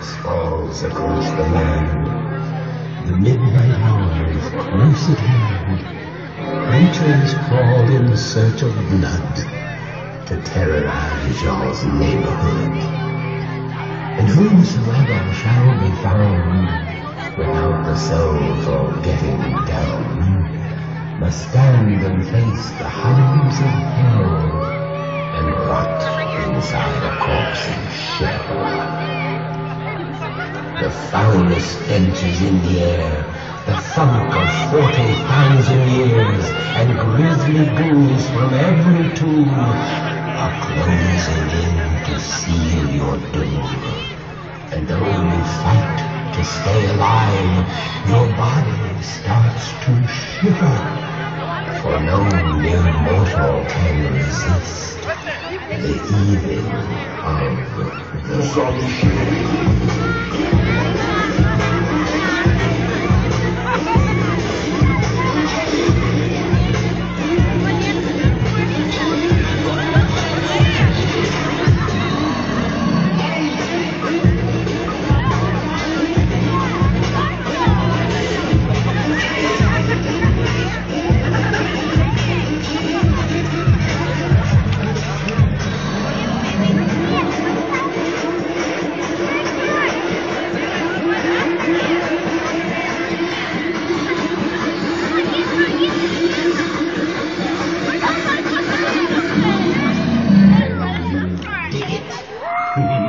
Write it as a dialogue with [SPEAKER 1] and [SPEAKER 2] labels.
[SPEAKER 1] darkness falls across the land. The midnight hour is close at hand. Creatures crawl in search of blood to terrorize y'all's neighborhood. And whosoever shall be found without the soul for getting down must stand and face the hounds of hell and rot inside a corpse's shell. The foulest stench is in the air, the thunk of 40,000 years, and grisly ghouls from every tomb are closing in to seal your doom. And though you fight to stay alive, your body starts to shiver, for no mere mortal can resist the evil of the zombie. Dig it.